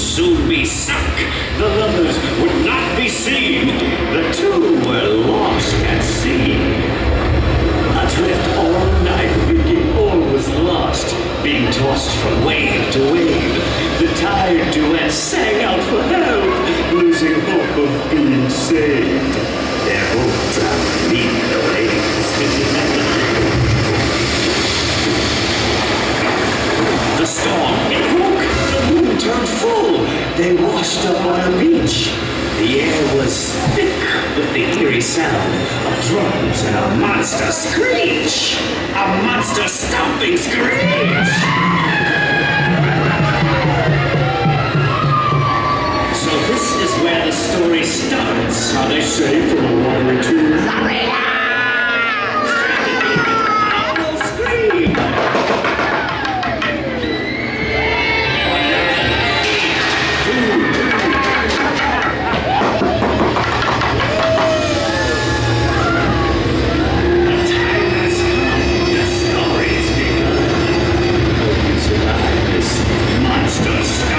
soon be sunk. The lovers would not be seen. The two were lost at sea. Adrift all night, thinking all was lost, being tossed from wave to wave. The tired duet sang out for help, losing hope of being saved. Their hope drowned beneath the waves. The storm, it broke, the moon turned full. They washed up on a beach. The air was thick with the eerie sound of drums and a monster screech. A monster stomping screech. So this is where the story starts. How they say from a watery tomb. Scream. Monster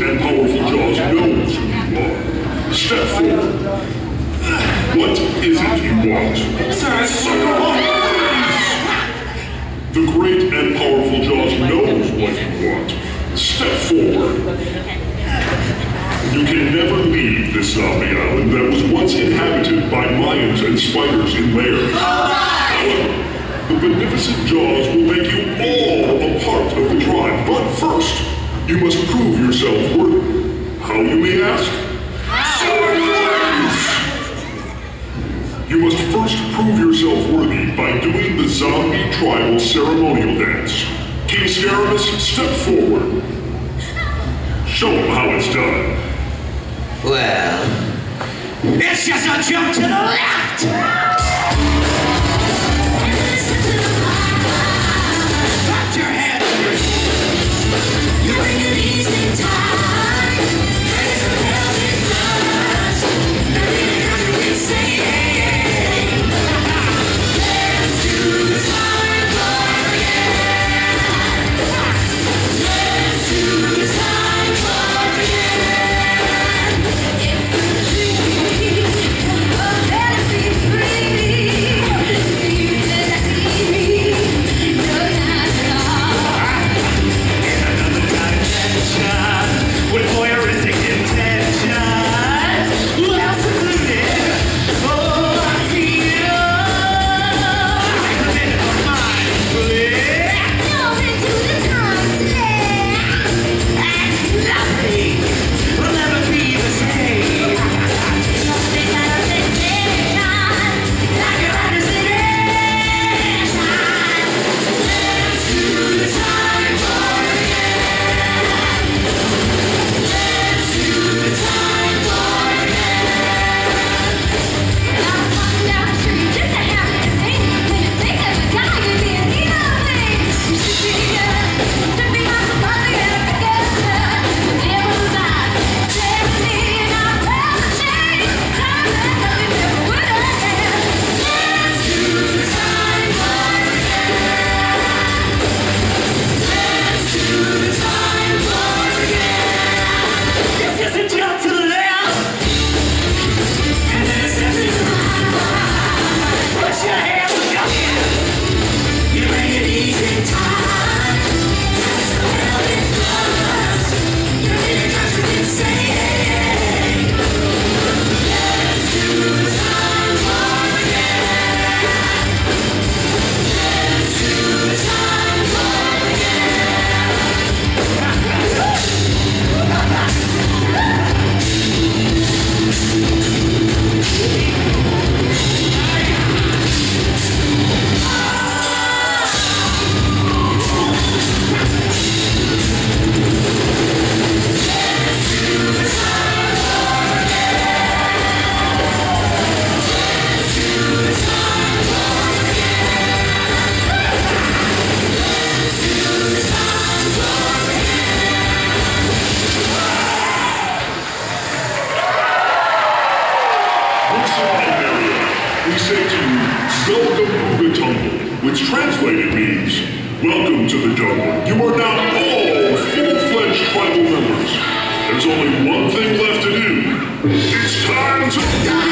and powerful jaws knows who you are. Step forward. What is it you want? The great and powerful jaws knows what you want. Step forward. You can never leave this zombie island that was once inhabited by Mayans and spiders in layers. However, the beneficent jaws will make you all a part of the tribe. But first, you must prove yourself worthy. How, you may ask? You must first prove yourself worthy by doing the zombie tribal ceremonial dance. King Scaramus, step forward. Show him how it's done. Well, it's just a jump to the left! Put your head under it. You bring an easy time. Raise a pelvic thrust. Every time we say let's do the time war again. Let's do the time war again. It's a dream, a fantasy free. See me, no in another dimension, with voyeuristic intentions, well secluded. Oh, I feel like a bit of mind flip. Delve into the time slip, and nothing will ever be the same. Something that I think like your understanding. Let's do the time war again. Let's do the time war again. I'm walking down the street just to have a thing. When you think of a guy, you'd be an evil thing. You should be my somebody and a together. The devil's eyes stare at me and I felt the change. Time that nothing ever would again. Let's do the time war again. Let's do the time war again. It's just a jump to the left. And then it's just a put your hands with your hands. You bring it easy time. That's the pelvic thrust. You're leaving us with insane. Let's do the time war again. Let's do the time war We say to you, welcome to the jungle, which translated means, welcome to the jungle. You are now all full-fledged tribal members. There's only one thing left to do. It's time to die!